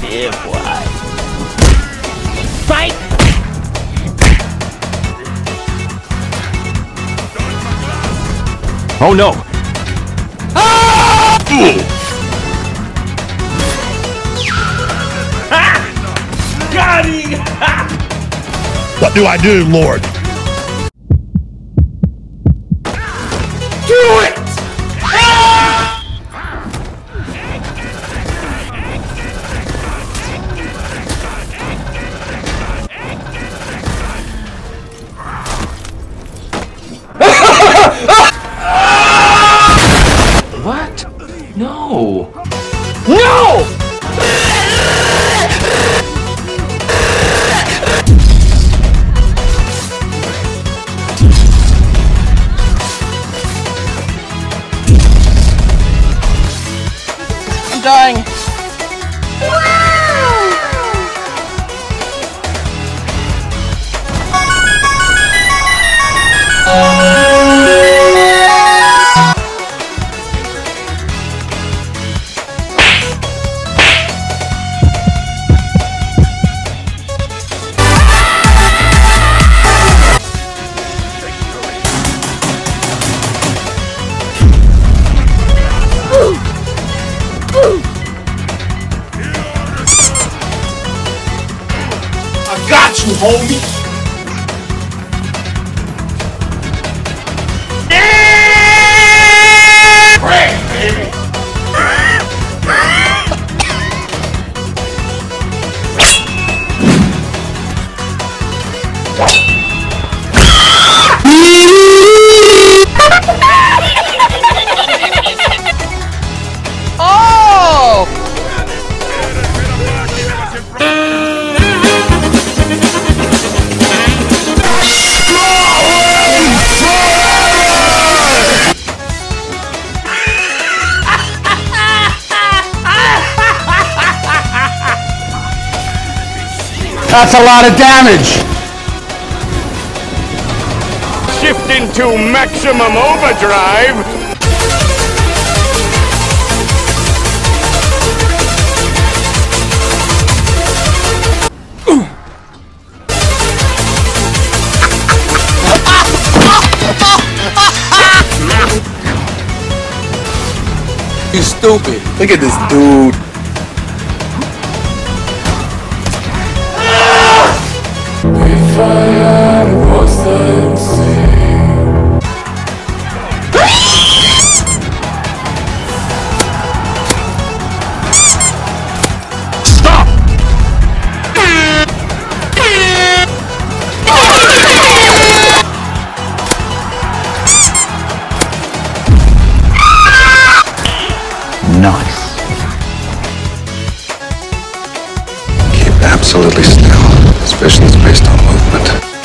Yeah, boy. Fight! Oh no! Ah! Got him! What do I do, Lord? Do it! Ah! What? No! No! I'm dying. I got you, homie! Yeah! Break, baby! Oh! That's a lot of damage. Shift into maximum overdrive. You stupid. Look at this dude. If I am what's the Stop! Nice. Keep absolutely still. This vision is based on movement.